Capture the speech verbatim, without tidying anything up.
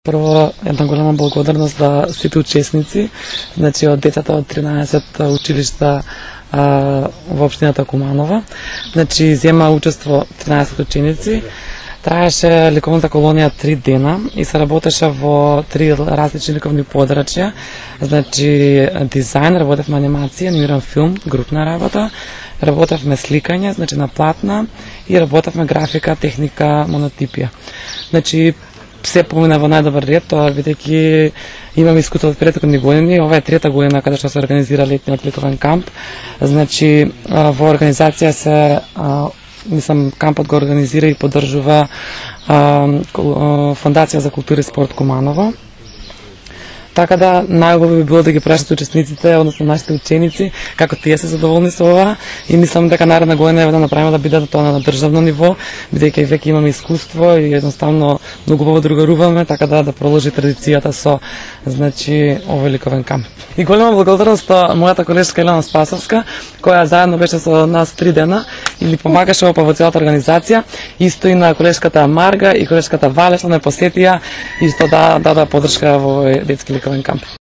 Прво, една голема благодарност за сите учесници, значи од децата од тринаесет училишта а, во општината Куманово. Значи, зема учество тринаесет ученици. Траеше ликовната колонија три дена и се работеше во три различни ликовни подрачја. Значи, дизајн, работевме анимација, анимиран филм, групна работа, работевме сликање, значи на платна, и работевме графика, техника, монотипија. Значи, се помина во најдобар ред, тоа бидејќи имам искуство од претходни години. Ова е трета година каде што се организира летниот ликовен камп. Значи, во организација се, мислам, кампот го организира и поддржува Фондација за култура и спорт Куманово. Така да, најубаво би било да ги прашат учесниците, односно нашите ученици, како тие се задоволни со ова, и мислам дека наредна година е да направиме да биде тоа на државно ниво, бидејќи веќе имаме искуство и едноставно многу убаво другаруваме, така да да продолжи традицијата со, значи, овој ликовен камп. И голема благодарност до мојата колешка Елена Спасовска, која заедно беше со нас три дена и ни помагаше во целата организација, исто и на колешката Марга и колешката Вале што не посетија и што да даде поддршка во овој детски ликовен камп.